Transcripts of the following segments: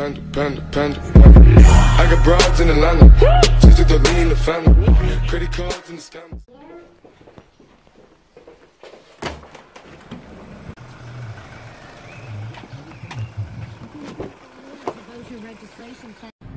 panda. I got broads in Atlanta, just to throw me in the family. Credit cards and the scammers. Registration.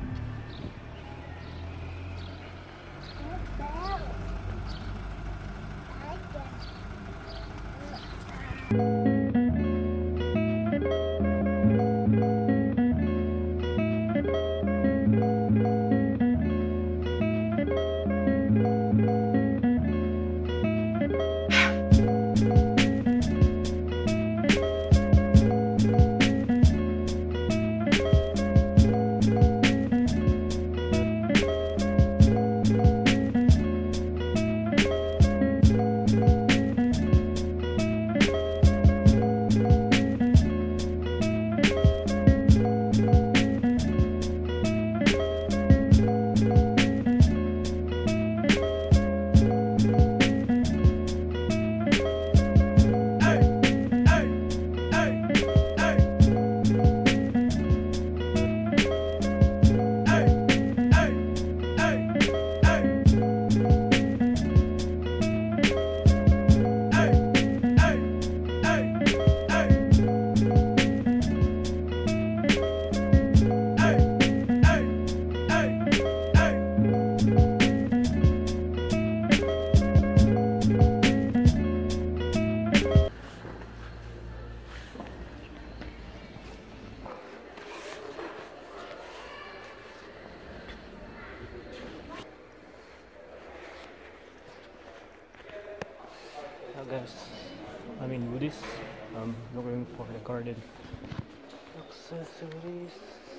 Guys, I'm in Woody's. I'm looking for the garden accessories.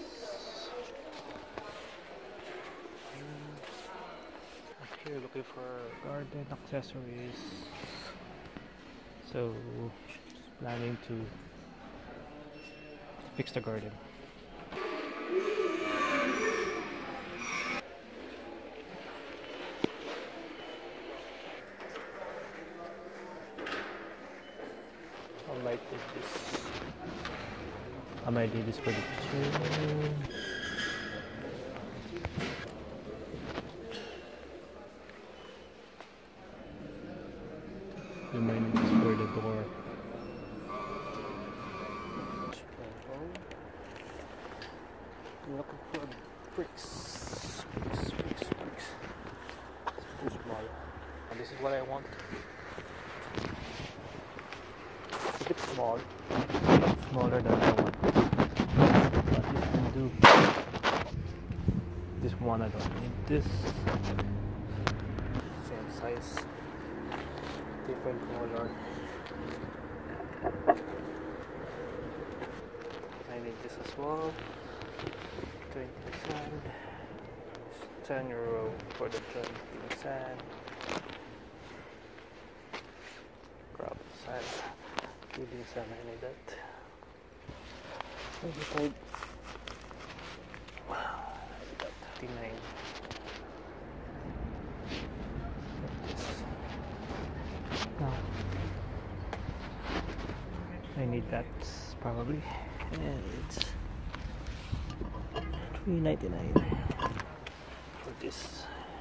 I'm here looking for garden accessories. So, just planning to fix the garden. I might do this for the kitchen. I might need this for the door. I'm looking for bricks. Bricks. It's too small. And this is what I want. It's a bit small. Smaller than I want. But this can do. This one I don't need this. Same size. Different color. I need this as well. 20%. It's €10 for the 20%. Grab the size. Really sad, I need that. 25. Wow, I need that. 39. Now, I need that probably, and it's $3.99 for this.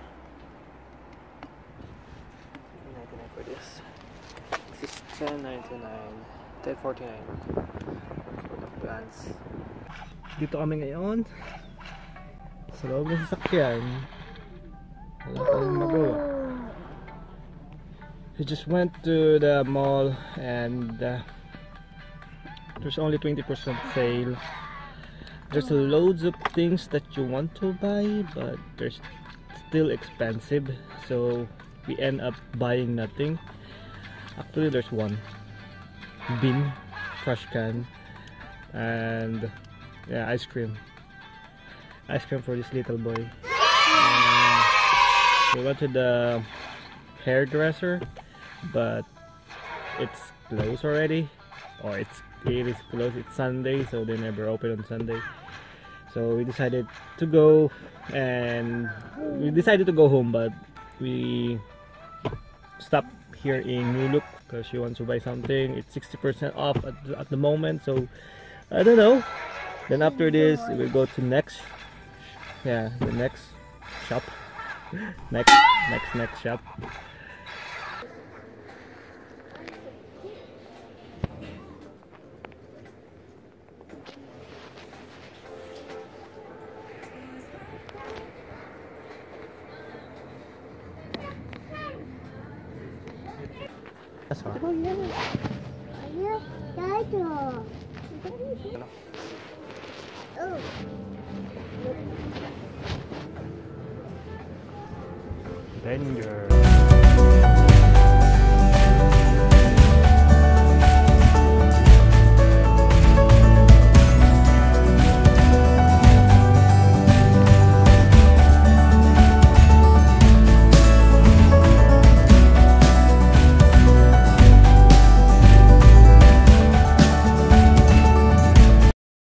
$3.99 for this. This is $10.99. $10.49 for the plants. Dito kami ngayon sa loob ng sasakyan. Wala tayong magawa. We just went to the mall and there's only 20% sale. There's loads of things that you want to buy, but they're still expensive, so we end up buying nothing. Actually, there's one bin, trash can, and yeah, ice cream for this little boy. We went to the hairdresser, but it's closed already, or it is closed. It's Sunday, so they never open on Sunday. So we decided to go, and we decided to go home, but we stopped here in New Look because she wants to buy something. It's 60% off at the moment, so I don't know. Then after this, we'll go to next. Yeah, the next shop. next shop. That's all. Danger.